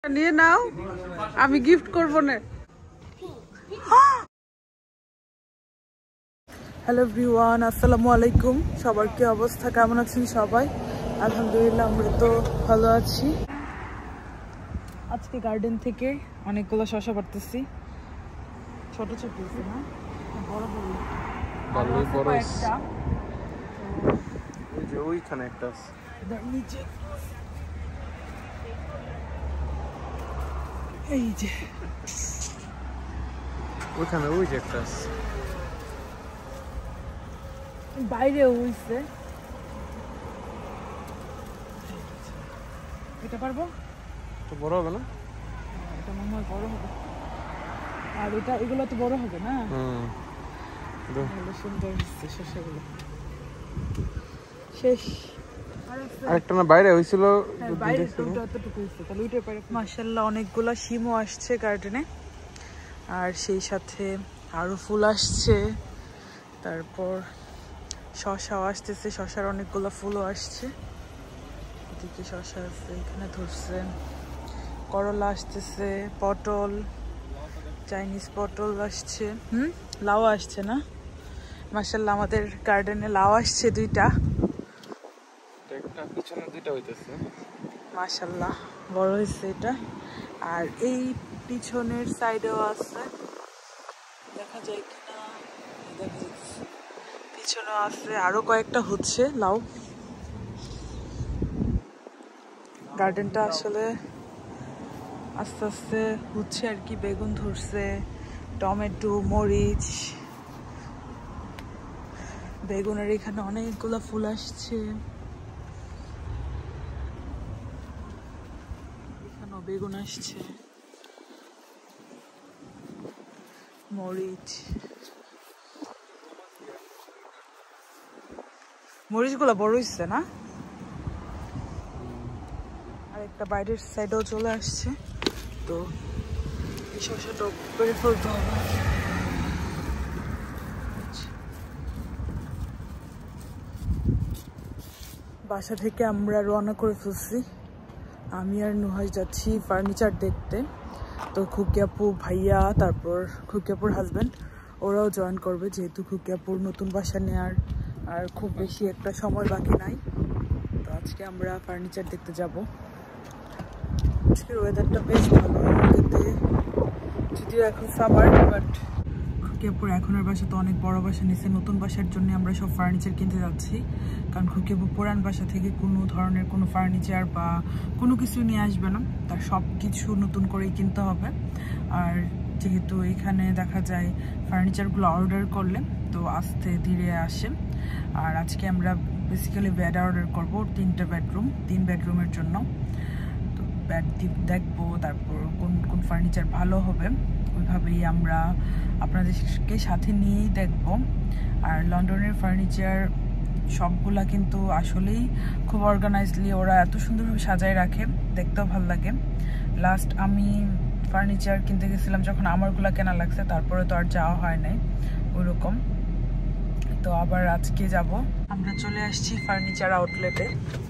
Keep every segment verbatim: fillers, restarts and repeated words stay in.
নিয়ে নাও, আমি গিফট করব না। হ্যালো এভরিওয়ান, আসসালামু আলাইকুম। সবার কি অবস্থা, কেমন আছেন সবাই? আলহামদুলিল্লাহ আমরা তো ভালো আছি। আজকে গার্ডেন থেকে অনেকগুলো শসা পাড়তেছি। ছোট ছোট না বড় বড় ভালোই বড় একটা। ওই যে ওইখানে একটা আছে নিচে, এই যে ওইখানে ওই যে একটা আছে বাইরে হইছে। এটা পারবো তো বড় হবে না? এটা মনে হয় বড় হবে, আর এটা এগুলো তো বড় হবে না। হুম, ভালো সুন্দর হচ্ছে শসাগুলো। শেষ আরেকটা না বাইরে হইছিল, বাইরে অতটুকু হচ্ছে। তাহলে ওইটার পরে মাশাআল্লাহ অনেকগুলো শিমও আসছে গার্ডেনে, আর সেই সাথে আরো ফুল আসছে। তারপর শসাও আসতেছে, শসার অনেকগুলো ফুলও আসছে। এদিকে শসা আছে, এখানে ধরছে করলা আসতেছে, পটল, চাইনিজ পটল আসছে, হুম লাউ আসছে না। মাশাআল্লাহ আমাদের গার্ডেনে লাউ আসছে দুইটা, একটা পিছনে দুইটা হইতেছে। মাশাআল্লাহ বড় হয়েছে এটা। আর এই পিছনের সাইডেও আছে, দেখা যায় কিনা, দেখা যাচ্ছে পিছনেও আছে, আরো কয়েকটা হচ্ছে লাউ। গার্ডেনটা আসলে আস্তে আস্তে হচ্ছে আর কি। বেগুন ধরছে, টমেটো, মরিচ, বেগুনের এখানে অনেকগুলো ফুল আসছে। এখানেও বেগুন আসছে, মরিচ, মরিচগুলো বড় হচ্ছে না। আর একটা বাইরের সাইডেও চলে আসছে, তো এই শসাটা করে ফেলতে হবে। বাসা থেকে আমরা রওনা করে ফেলছি। আমি আর নুহাস যাচ্ছি ফার্নিচার দেখতে। তো খুকিয়াপু ভাইয়া, তারপর খুকিয়াপুর হাজব্যান্ড, ওরাও জয়েন করবে, যেহেতু খুকিয়াপুর নতুন বাসা নেওয়ার আর খুব বেশি একটা সময় বাকি নাই। তো আজকে আমরা ফার্নিচার দেখতে যাব। আজকের ওয়েদারটা বেশ ভালো, যদিও এখন সামার, বাট খুকিয়াপুর এখনের বাসা তো অনেক বড় বাসা নিচ্ছে। নতুন বাসার জন্য আমরা সব ফার্নিচার কিনতে যাচ্ছি, কারণ খুকিয়াপুর পুরান বাসা থেকে কোনো ধরনের কোনো ফার্নিচার বা কোনো কিছু নিয়ে আসবে না, তার সব কিছু নতুন করেই কিনতে হবে। আর যেহেতু এখানে দেখা যায় ফার্নিচারগুলো অর্ডার করলে তো আস্তে ধীরে আসে। আর আজকে আমরা বেসিক্যালি বেড অর্ডার করবো, তিনটা বেডরুম, তিন বেডরুমের জন্য। তো বেড দেখবো, তারপর কোন কোন ফার্নিচার ভালো হবে ওইভাবেই আমরা আপনাদেরকে সাথে নিয়েই দেখব। আর লন্ডনের ফার্নিচার সবগুলা কিন্তু আসলেই খুব অর্গানাইজলি ওরা এত সুন্দরভাবে সাজায় রাখে, দেখতেও ভালো লাগে। লাস্ট আমি ফার্নিচার কিনতে গেছিলাম যখন আমারগুলা কেনা লাগছে, তারপরে তো আর যাওয়া হয় নাই ওইরকম। তো আবার আজকে যাব। আমরা চলে আসছি ফার্নিচার আউটলেটে।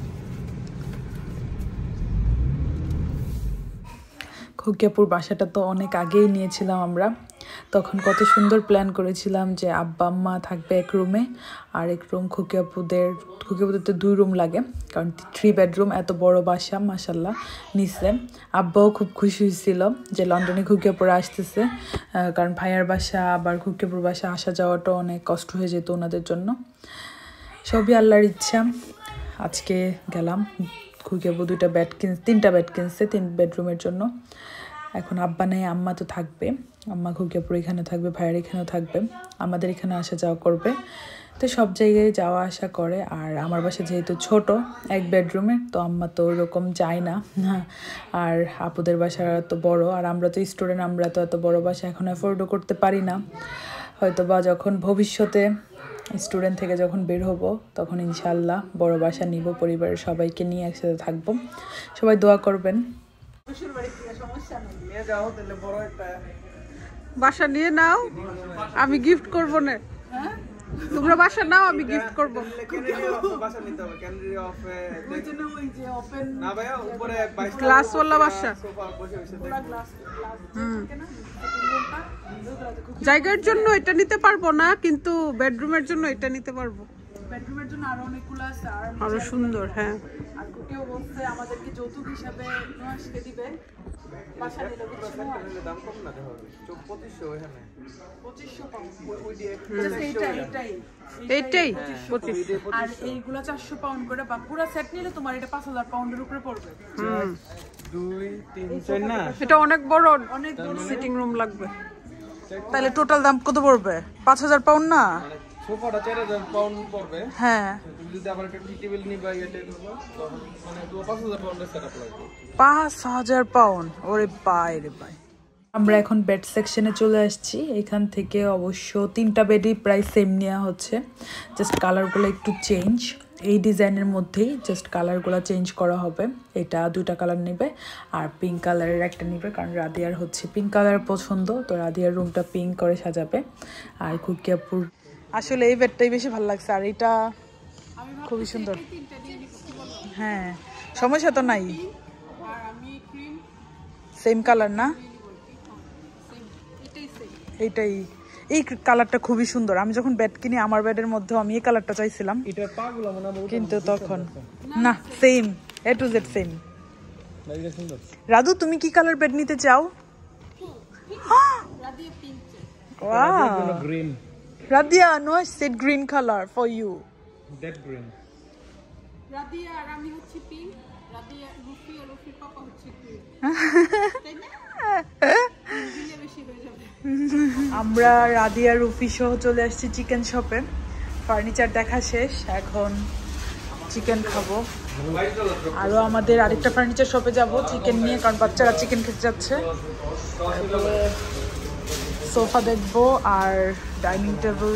খুকিয়াপুর বাসাটা তো অনেক আগেই নিয়েছিলাম আমরা, তখন কত সুন্দর প্ল্যান করেছিলাম যে আব্বা আম্মা থাকবে এক রুমে, আর এক রুম খুকিয়াপুদের। খুকিয়াপুদের তো দুই রুম লাগে, কারণ থ্রি বেডরুম, এত বড় বাসা মাশাল্লাহ নিচ্ছে। আব্বাও খুব খুশি হয়েছিল যে লন্ডনে খুকিয়াপুরে আসতেছে, কারণ ভাইয়ার বাসা আবার খুকিয়াপুর বাসা আসা যাওয়াটা অনেক কষ্ট হয়ে যেত ওনাদের জন্য। সবই আল্লাহর ইচ্ছা। আজকে গেলাম, খুকিয়াপু দুইটা বেড কিন তিনটা বেড কিনছে তিন বেডরুমের জন্য। এখন আব্বা নেই, আম্মা তো থাকবে, আম্মা খুকিয়াপুর এখানে থাকবে, ভাইয়ের এখানেও থাকবে, আমাদের এখানে আসা যাওয়া করবে। তো সব জায়গায় যাওয়া আসা করে। আর আমার বাসা যেহেতু ছোট এক বেডরুমে, তো আম্মা তো ওরকম যায় না। আর আপুদের বাসা তো বড়, আর আমরা তো স্টুডেন্ট, আমরা তো এত বড় বাসা এখন অ্যাফোর্ডও করতে পারি না। হয়তো বা যখন ভবিষ্যতে স্টুডেন্ট থেকে যখন বের হব, তখন ইনশাল্লাহ বড় বাসা নিব, পরিবারের সবাইকে নিয়ে একসাথে থাকবো। সবাই দোয়া করবেন। বাসা নিয়ে নাও, আমি গিফট করবো না। তোমরা বাসা নাও, আমি গিফট করব। বাসা নিতে হবে ক্যান্ডি অফে ওই জন্য ওই যে ওপেন না ভাইয়া উপরে বাইশ গ্লাস ওয়ালা বাসা। সোফা বসে বসে পুরো গ্লাস গ্লাস থাকে না রুমটা জায়গার জন্য এটা নিতে পারবো না, কিন্তু বেডরুমের জন্য এটা নিতে পারবো। বেডরুমের জন্য আরো অনেকগুলো আছে আর আরো সুন্দর। হ্যাঁ, আর কেউ বলছে আমাদেরকে যৌতুক হিসাবে নয়শকে দিবে বাসা নিলে বুঝছো দেখতে দাম কম না হবে পঁচিশশো এখানে পঁচিশশো পাউন্ড ওই দিয়ে এইটাই এইটাই এইটাই পঁচিশ। আর এইগুলা চারশো পাউন্ড করে বা পুরো সেট নিলে তোমার এটা পাঁচ হাজার পাউন্ডের উপরে পড়বে। হুম, দুই তিন চার না এটা অনেক বড়, অনেক বড় সিটিং রুম লাগবে। তাহলে টোটাল দাম কত পড়বে? পাঁচ হাজার পাউন্ড না? সোফাটা চার হাজার পাউন্ড পড়বে। হ্যাঁ, তুমি যদি আবার একটা টি টেবিল নিবা এটা হলো তখন মানে তো পাঁচ হাজার পাউন্ডের সেটআপ লাগবে। পাঁচ হাজার পাউন্ড। ওরে বাই রে বাই। আমরা এখন বেড সেকশনে চলে আসছি। এখান থেকে অবশ্য তিনটা বেডই প্রায় সেম নেওয়া হচ্ছে, জাস্ট কালারগুলো একটু চেঞ্জ। এই ডিজাইনের মধ্যেই জাস্ট কালারগুলো চেঞ্জ করা হবে। এটা দুইটা কালার নেবে আর পিঙ্ক কালারের একটা নেবে, কারণ রাদিয়ার হচ্ছে পিঙ্ক কালার পছন্দ, তো রাদিয়ার রুমটা পিঙ্ক করে সাজাবে। আর খুকিয়াপুর আসলে এই বেডটাই বেশি ভালো লাগছে, আর এটা খুবই সুন্দর। হ্যাঁ, সমস্যা তো নাই, সেম কালার না? এইটাই, এই কালারটা খুবই সুন্দর। আমি যখন বেড কিনি আমার বেডের মধ্যে আমি এই কালারটা চাইছিলাম, এটার পাগুলো মনে হয় কিন্তু তখন না, same A to Z same. লাগে সুন্দর। রাধু, তুমি কি কালার বেড নিতে চাও? Wow, green Radia, no set green colour for you. ডেড গ্রিন। রাদিয়া আর আমি হচ্ছে পিঙ্ক, রাদিয়া রুফি আর রুফির পাপা হচ্ছে গ্রিন। তাই না? দিলে বেশি হয়ে যাবে। আমরা রাদিয়া রুফি সহ চলে আসছি চিকেন শপে। ফার্নিচার দেখা শেষ, এখন চিকেন খাবো। আরো আমাদের আরেকটা ফার্নিচার শপে যাব চিকেন নিয়ে, কারণ বাচ্চারা চিকেন খেতে যাচ্ছে। সোফা দেখবো আর ডাইনিং টেবিল।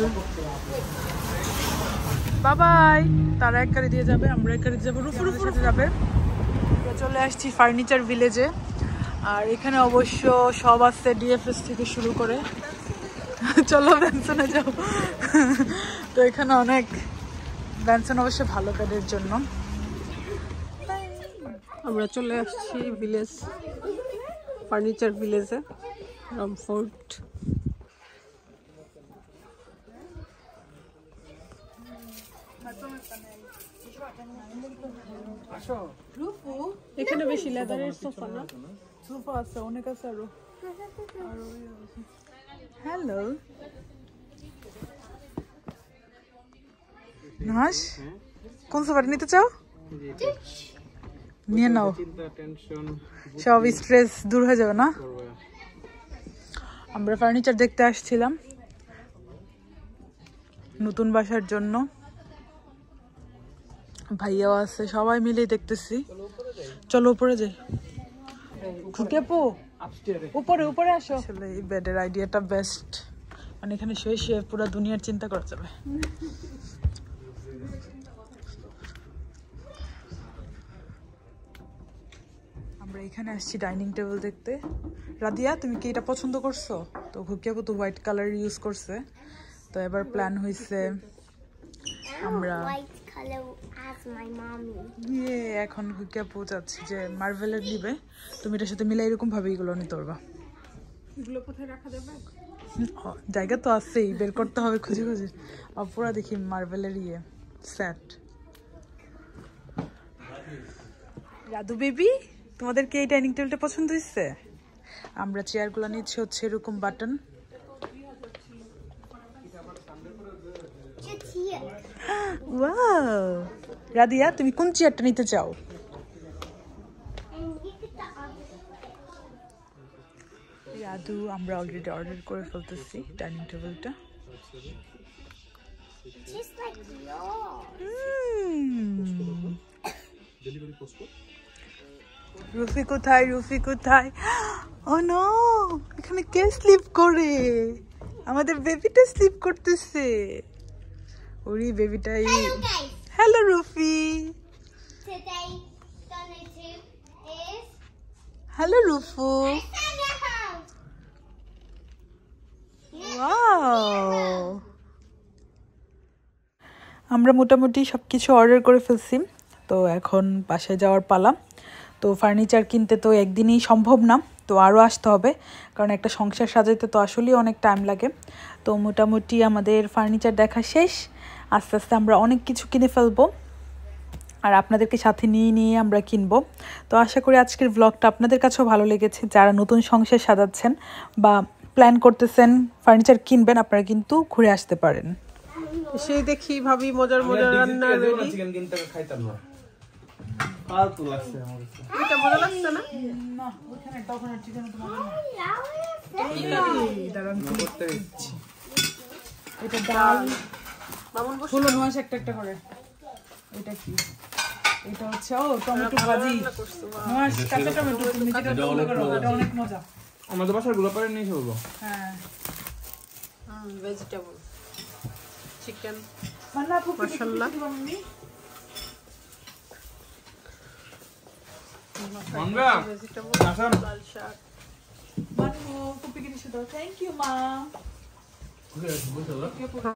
বাবাই, তারা এক গাড়ি দিয়ে যাবে, আমরা এক গাড়ি যাবো, রুফু রুফু রুফু যাবে। আমরা চলে আসছি ফার্নিচার ভিলেজে, আর এখানে অবশ্য সব আছে, ডিএফএস থেকে শুরু করে। চলো ব্যানসনে যাও। তো এখানে অনেক, ব্যানসন অবশ্য ভালো বেডের জন্য। আমরা চলে আসছি ভিলেজ, ফার্নিচার ভিলেজে, রামফোর্ট। এখানে বেশি লেদারের সোফা না? সোফা আছে, অনেক আছে আরো। হ্যালো নাস, কোন সোফাটা নিতে চাও? নিয়ে নাও, চিন্তা টেনশন সব স্ট্রেস দূর হয়ে যাবে না? আমরা ফার্নিচার দেখতে আসছিলাম নতুন বাসার জন্য, ভাইয়াও আছে, সবাই মিলে দেখতেছি। চলো উপরে যাই। খুকিয়াপু, উপরে উপরে আসো। আসলে এই বেডের আইডিয়াটা বেস্ট, মানে এখানে শুয়ে শুয়ে পুরো দুনিয়ার চিন্তা করা যাবে। আমরা এখানে আসছি ডাইনিং টেবিল দেখতে। রাদিয়া, তুমি কি এটা পছন্দ করছো? তো খুকিয়াপু তো হোয়াইট কালার ইউজ করছে, তো এবার প্ল্যান হয়েছে আমরা ইয়ে এখন খুকিয়াপু চাচ্ছি যে মার্ভেলের নিবে। তুমি এটার সাথে মিলে এরকম ভাবে এগুলো নিতে পারবা। এগুলো কোথায় রাখা যাবে? জায়গা তো আছেই, বের করতে হবে খুঁজে খুঁজে। আর পুরা দেখি মার্ভেলের ইয়ে সেট। রাধু বেবি, তোমাদের কি এই ডাইনিং টেবিলটা পছন্দ হয়েছে? আমরা চেয়ারগুলো নিচ্ছি হচ্ছে এরকম বাটন। ওয়াও, রাদিয়া, তুমি কোন চেয়ারটা নিতে চাও? রাধু, আমরা অলরেডি অর্ডার করে ফেলতেছি ডাইনিং টেবিলটা। রুফি কোথায়? রুফি কোথায়? ও নো, এখানে কে স্লিপ করে? আমাদের বেবিটা স্লিপ করতেছে। ওরে বেবিটাই। Hello Rufi. Hello Rufu. Wow, আমরা মোটামুটি সব কিছু অর্ডার করে ফেলছি, তো এখন বাসায় যাওয়ার পালা। তো ফার্নিচার কিনতে তো একদিনই সম্ভব না, তো আরও আসতে হবে, কারণ একটা সংসার সাজাইতে তো আসলেই অনেক টাইম লাগে। তো মোটামুটি আমাদের ফার্নিচার দেখা শেষ, আস্তে আস্তে আমরা অনেক কিছু কিনে ফেলবো আর আপনাদেরকে সাথে নিয়ে নিয়ে আমরা কিনবো। তো আশা করি আজকের ব্লগটা আপনাদের কাছেও ভালো লেগেছে। যারা নতুন সংসার সাজাচ্ছেন বা প্ল্যান করতেছেন ফার্নিচার কিনবেন, আপনারা কিন্তু ঘুরে আসতে পারেন। সেই দেখি ভাবি মজার মজার রান্না রেডি। চিকেন কিনতে খাইতাম না, ফালতু লাগছে আমার কাছে। এটা মজা লাগছে না? না, ওখানে তখন চিকেন তো মজা না। এটা ডাল, মামুন বসে ফুলো নোয়াশ একটা একটা করে। এটা কি? এটা হচ্ছে ও টমেটো ভাজি, নোয়াশ কাঁচা টমেটো। তুমি যেটা পছন্দ করো এটা অনেক মজা। আমাদের বাসার গুলো পারে নিয়ে চলবো। হ্যাঁ, হুম, ভেজিটেবল চিকেন মান্না আপু কি মাশাআল্লাহ। দিবা মাম্মি? মানবা ভেজিটেবল আসাম লাল শাক। মান্নু কুপি কি দিছো? থ্যাংক ইউ মা।